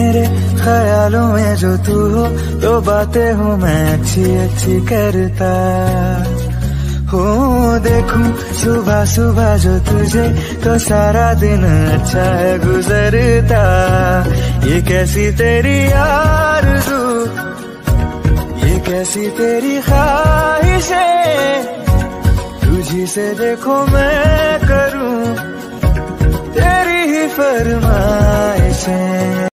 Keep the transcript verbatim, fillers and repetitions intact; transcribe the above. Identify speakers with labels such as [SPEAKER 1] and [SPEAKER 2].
[SPEAKER 1] मेरे ख्यालों में जो तू हो, तो बातें हूँ मैं अच्छी अच्छी करता हूँ। देखूं सुबह सुबह जो तुझे, तो सारा दिन अच्छा है गुजरता। ये कैसी तेरी आरज़ू, ये कैसी तेरी ख्वाहिशें, तुझी से देखो मैं करूं तेरी ही फरमाइशें।